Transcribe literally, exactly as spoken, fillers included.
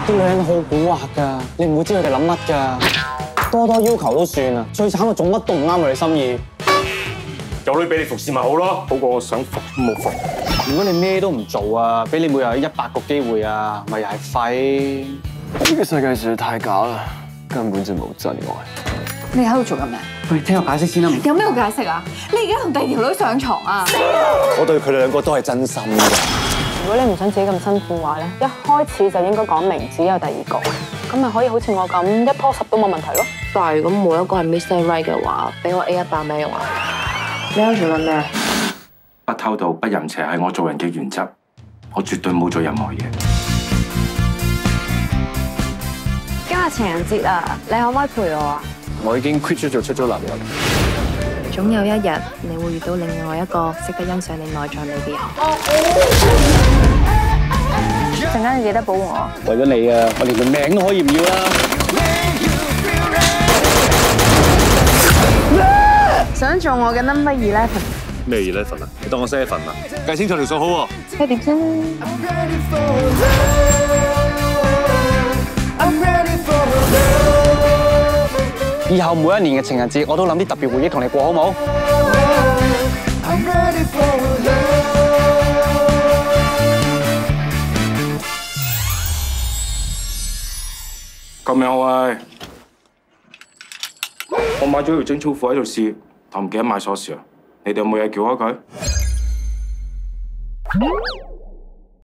啲女人好蠱惑㗎，你唔會知佢哋諗乜㗎。多多要求都算啦，最慘係做乜都唔啱我哋心意。 有女俾你服侍咪好咯，好過我想服都冇服。 如果你咩都唔做啊，俾你每日有一百個機會啊，咪又係廢。 呢個世界實在太假啦，根本就冇真愛。 你喺度做緊咩？ 喂，聽我解釋先啦。 有咩好解釋啊？你而家同第二條女上床啊？ 我對佢哋兩個都係真心嘅。 如果你唔想自己咁辛苦嘅話咧，一開始就應該講明只有第二個，咁咪可以好似我咁一拖十都冇問題咯。 但係如果冇一個係 Mister Right 嘅話，俾我 A 一百咩用啊？你喺度做緊咩？ 不偷盜、不淫邪係我做人嘅原則，我絕對冇做任何嘢。 今日情人節啊，你可唔可以陪我啊？ 我已經 quit 咗做出租男人。 總有一日你會遇到另外一個識得欣賞你內在美嘅人。 陣間你記得保護我。 為咗你啊，我連條命都可以唔要啦。 想做我嘅 number eleven？ 咩 eleven 啊？你當我 seven 啊？計清楚條數好喎。 即係點先？ 以後每一年嘅情人節，我都諗啲特別回憶同你過，好冇？ 咁樣喂，我買咗條整粗褲喺度試，但唔記得買鎖匙啊！你哋有冇嘢撬開佢？